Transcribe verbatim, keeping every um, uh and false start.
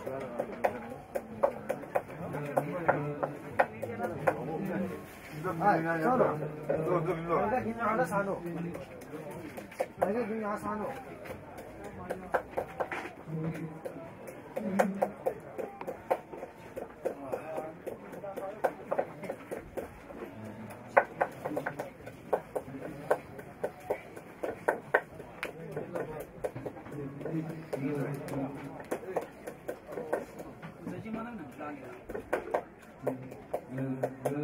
哎，上路，那个给你拿了三路，那个给你拿三路。 这鸡毛能能吃哪里了？